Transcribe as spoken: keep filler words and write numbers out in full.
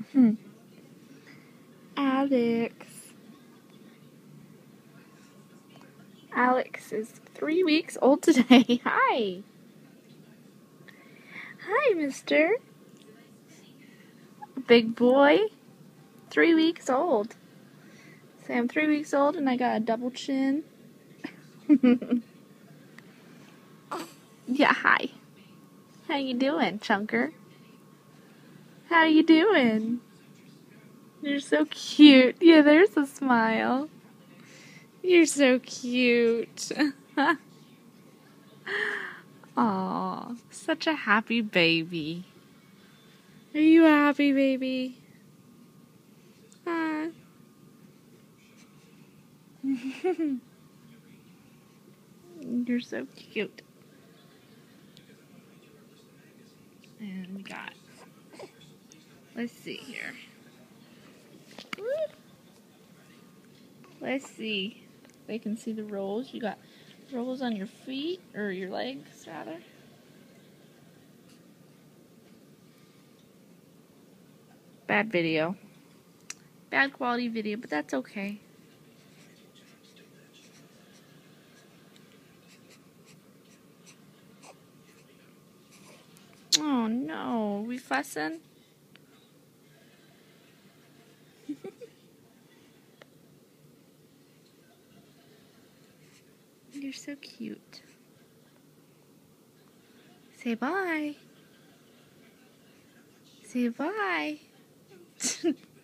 Hmm. Alex. Alex is three weeks old today. Hi. Hi, mister. Big boy. Three weeks old. Say I'm three weeks old and I got a double chin. Yeah, hi. How you doing, chunker? How you doing? You're so cute. Yeah, there's a smile. You're so cute. Aw, such a happy baby. Are you a happy baby? Huh? You're so cute. And we got, let's see here. Let's see. They can see the rolls. You got rolls on your feet, or your legs, rather. Bad video. Bad quality video, but that's okay. Oh no, we fussing? You're so cute. Say bye. Say bye.